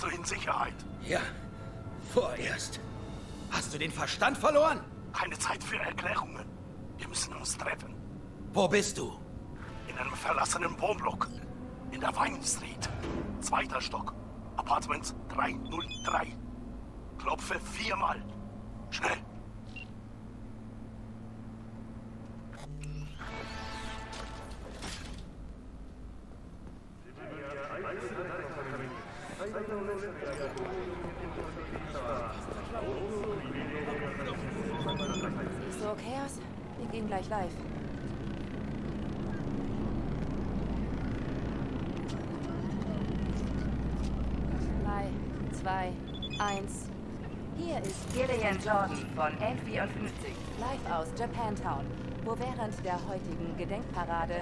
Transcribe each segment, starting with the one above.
Bist du in Sicherheit? Ja, vorerst. Hast du den Verstand verloren? Keine Zeit für Erklärungen. Wir müssen uns treffen. Wo bist du? In einem verlassenen Wohnblock. In der Vine Street. 2. Stock. Apartments 303. Klopfe 4-mal. Schnell. Siehst du okay aus? Wir gehen gleich live. Drei, 2, 1. Hier ist Gillian Jordan von N54, live aus Japantown, wo während der heutigen Gedenkparade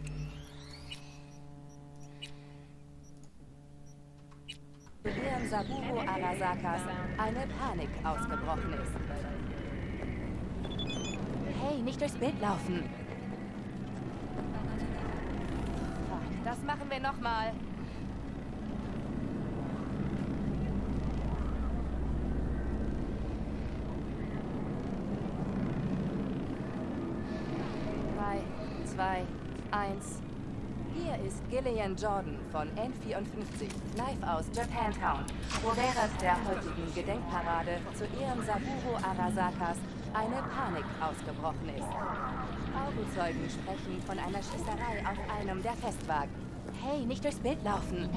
für Ihren Saburo Arasakas eine Panik ausgebrochen ist. Hey, nicht durchs Bild laufen! Das machen wir nochmal. Drei, 2, 1. Hier ist Gillian Jordan von N54, live aus Japantown, wo während der heutigen Gedenkparade zu Ehren Saburo Arasakas eine Panik ausgebrochen ist. Augenzeugen sprechen von einer Schießerei auf einem der Festwagen. Hey, nicht durchs Bild laufen!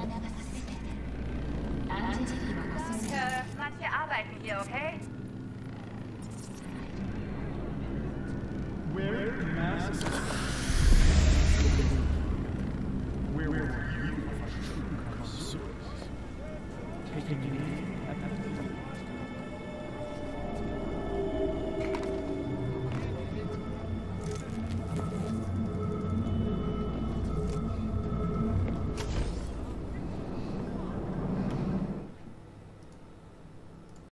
Manche arbeiten hier, okay? Wear masks. Where were you? Taking me.